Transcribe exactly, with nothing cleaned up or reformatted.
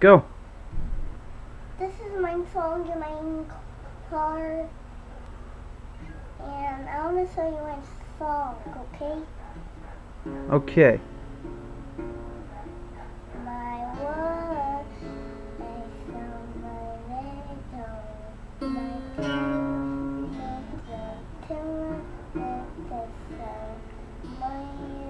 go. This is my song in my car, and I want to show you my song, okay? Okay. My world, my song, my little, my dream, my dream, my dream, my